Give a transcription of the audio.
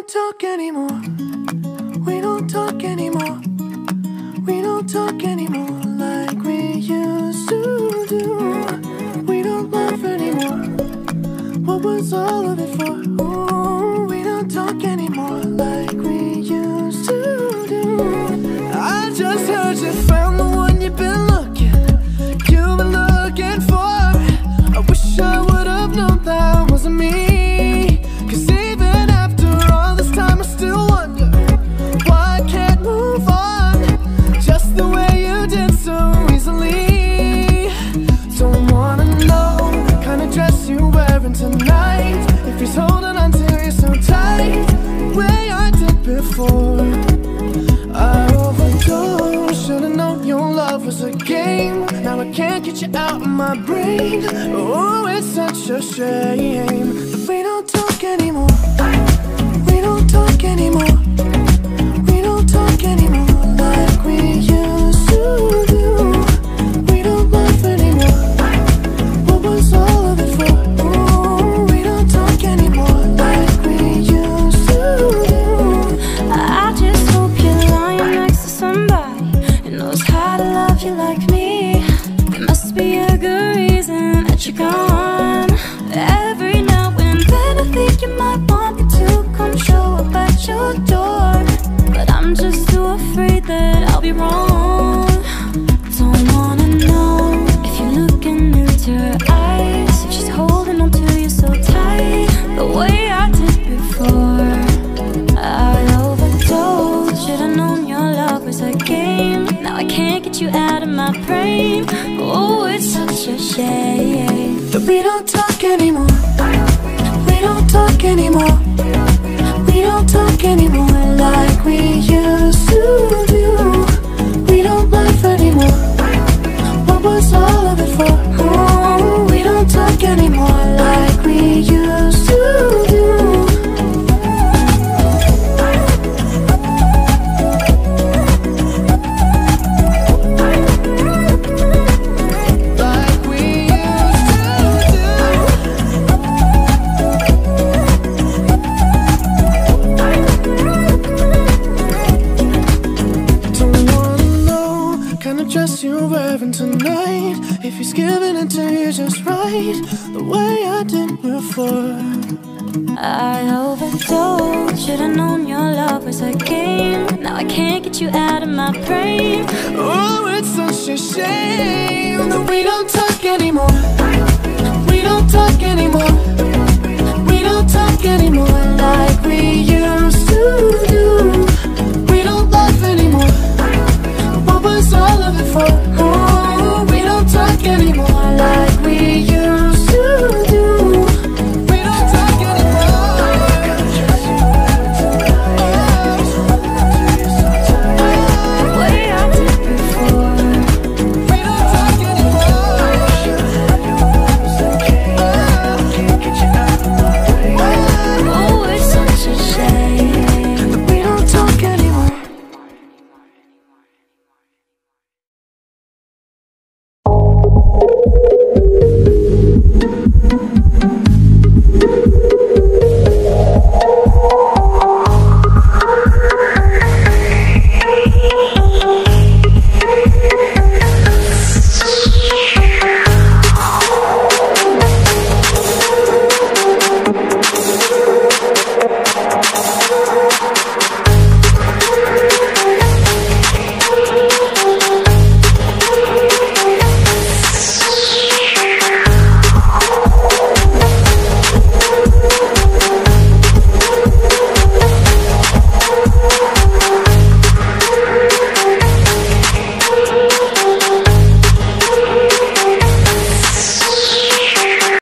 don't talk anymore. We don't talk anymore. We don't talk anymore like we used to do. We don't laugh anymore. What was all of it for? Ooh, we don't talk anymore like we used to do. I just heard you found the one you've been looking for. I wish I would have known that wasn't me. Cause even after all this time I still wonder why I can't move on just the way you did so easily. Don't wanna know the kind of dress you're wearing tonight, if he's holding on to you so tight the way I did before. I overdosed, should've known your love was a game. Now I can't get you out of my brain. Oh, it's such a shame that we don't talk anymore. We don't talk anymore. We don't talk anymore like we used to do. We don't laugh anymore. What was all of it for? Oh, we don't talk anymore like we used to do. I just hope you're lying next to somebody who knows how to love you like me. There must be a good reason that you're gone. Every now and then I think you might want me to come show up at your door, but I'm just too afraid that I'll be wrong. Don't wanna know if you're looking into her eyes, if she's holding on to you so tight the way I did before. I overdosed, should've known your love was a game. Now I can't get you out of my brain. Oh, it's such a shame that we don't talk anymore. We don't talk anymore. We don't talk anymore like we used to do. We don't laugh anymore. What was all of it for? Oh, we don't talk anymore like we used to do. You're wearing tonight, if he's giving it to you just right the way I did before. I overdosed, should've known your love was a game. Now I can't get you out of my brain. Oh, it's such a shame that we don't talk anymore. We don't talk anymore. We don't talk anymore.